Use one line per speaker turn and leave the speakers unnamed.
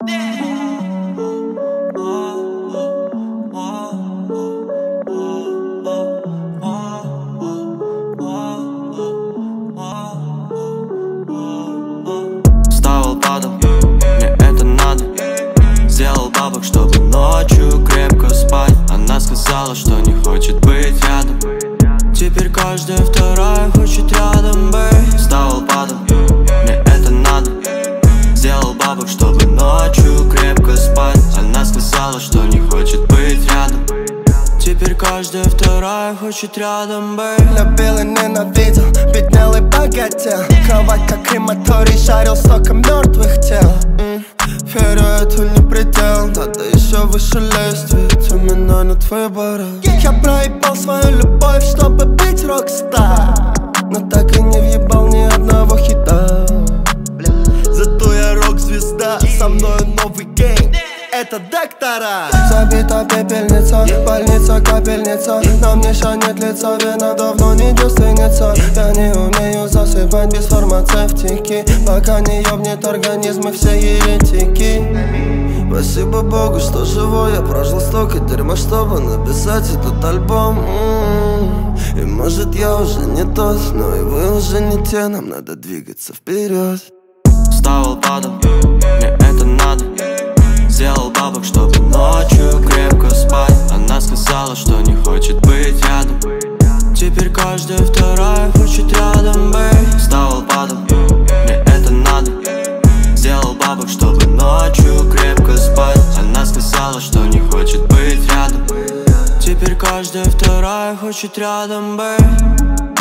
Вставал, падал, мне это надо. Сделал бабок, чтобы ночью крепко спать. Она сказала, что не хочет быть рядом. Теперь каждая вторая хочет рядом быть. Вставал, падал, мне это надо. Сделал бабок, чтобы ночью крепко спать. Она сказала, что не хочет быть рядом. Теперь каждая вторая хочет рядом быть.
Любил и ненавидел, беднял и богател. Кровать как крематорий, шарил столько мертвых тел. Верю, это не предел, надо еще выше лезть, ведь у меня нет выбора. Я проебал свою любовь, чтобы быть рок-стар, но так и не въебал ни одного хита. Зато я рок-звезда, со мной новый гейм. Это доктора. Забита пепельница, больница, капельница. На мне шанет лицо, вина давно не девственница. Я не умею засыпать без фармацевтики, пока не ёбнет организм и все еретики. Спасибо Богу, что живой. Я прожил столько дерьма, чтобы написать этот альбом. И может я уже не тот, но и вы уже не те. Нам надо двигаться вперед.
Вставал, падал, мне это надо. Сделал бабок, чтобы ночью крепко спать. Она сказала, что не хочет быть рядом. Теперь каждая вторая хочет рядом быть. Вставал, падал, мне это надо. Сделал бабок, чтобы ночью крепко спать. Она сказала, что не хочет быть рядом. Теперь каждая вторая хочет рядом быть.